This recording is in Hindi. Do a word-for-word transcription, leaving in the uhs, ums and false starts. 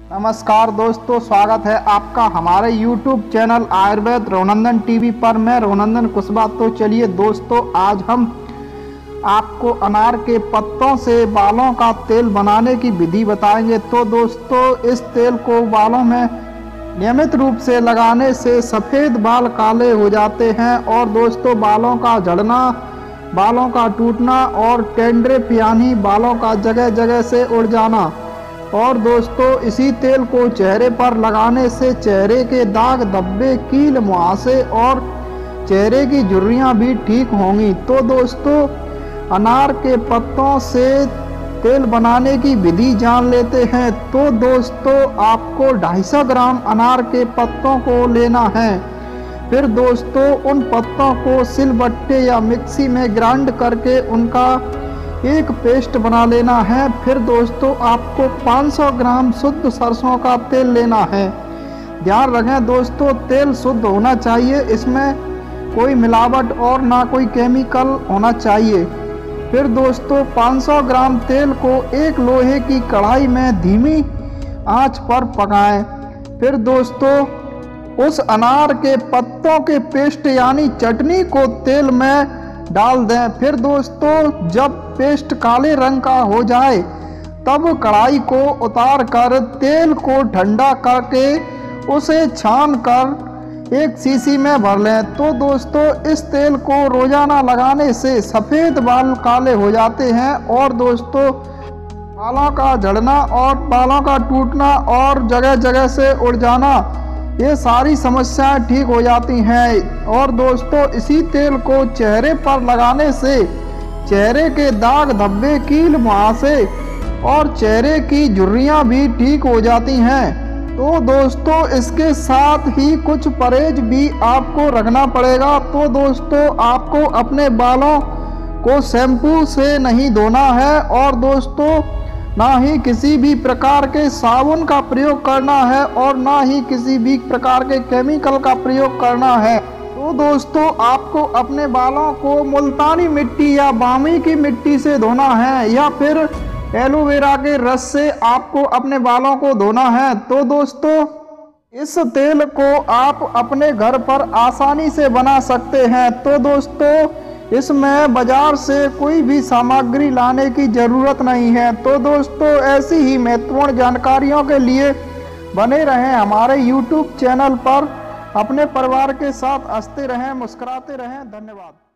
नमस्कार दोस्तों, स्वागत है आपका हमारे YouTube channel Ayurved Raghunandan TV पर। मैं रघुनंदन कुशवाहा। तो चलिए दोस्तों, आज हम आपको अनार के पत्तों से बालों का तेल बनाने की विधि बताएंगे। तो दोस्तों, इस तेल को बालों में नियमित रूप से लगाने से सफ़ेद बाल काले हो जाते हैं और दोस्तों बालों का झड़ना, बालों का टूटना और डैंड्रफ यानी बालों का जगह जगह से उड़ जाना। और दोस्तों, इसी तेल को चेहरे पर लगाने से चेहरे के दाग, धब्बे, कील, मुहासे और चेहरे की झुर्रियाँ भी ठीक होंगी। तो दोस्तों, अनार के पत्तों से तेल बनाने की विधि जान लेते हैं। तो दोस्तों, आपको दो सौ पचास ग्राम अनार के पत्तों को लेना है। फिर दोस्तों, उन पत्तों को सिलबट्टे या मिक्सी में ग्राइंड करके उनका एक पेस्ट बना लेना है। फिर दोस्तों, आपको पाँच सौ ग्राम शुद्ध सरसों का तेल लेना है। ध्यान रखें दोस्तों, तेल शुद्ध होना चाहिए, इसमें कोई मिलावट और ना कोई केमिकल होना चाहिए। फिर दोस्तों, पाँच सौ ग्राम तेल को एक लोहे की कढ़ाई में धीमी आंच पर पकाएं। फिर दोस्तों, उस अनार के पत्तों के पेस्ट यानी चटनी को तेल में डाल दें। फिर दोस्तों, जब पेस्ट काले रंग का हो जाए तब कढ़ाई को उतार कर तेल को ठंडा करके उसे छान कर एक शीशी में भर लें। तो दोस्तों, इस तेल को रोजाना लगाने से सफ़ेद बाल काले हो जाते हैं और दोस्तों बालों का झड़ना और बालों का टूटना और जगह जगह से उड़ जाना, ये सारी समस्याएं ठीक हो जाती हैं। और दोस्तों, इसी तेल को चेहरे पर लगाने से चेहरे के दाग, धब्बे, कील, मुहासे और चेहरे की झुर्रियां भी ठीक हो जाती हैं। तो दोस्तों, इसके साथ ही कुछ परहेज भी आपको रखना पड़ेगा। तो दोस्तों, आपको अपने बालों को शैम्पू से नहीं धोना है और दोस्तों ना ही किसी भी प्रकार के साबुन का प्रयोग करना है और ना ही किसी भी प्रकार के केमिकल का प्रयोग करना है। तो दोस्तों, आपको अपने बालों को मुल्तानी मिट्टी या बामी की मिट्टी से धोना है या फिर एलोवेरा के रस से आपको अपने बालों को धोना है। तो दोस्तों, इस तेल को आप अपने घर पर आसानी से बना सकते हैं। तो दोस्तों, इसमें बाजार से कोई भी सामग्री लाने की ज़रूरत नहीं है। तो दोस्तों, ऐसी ही महत्वपूर्ण जानकारियों के लिए बने रहें हमारे यूट्यूब चैनल पर। अपने परिवार के साथ हंसते रहें, मुस्कुराते रहें। धन्यवाद।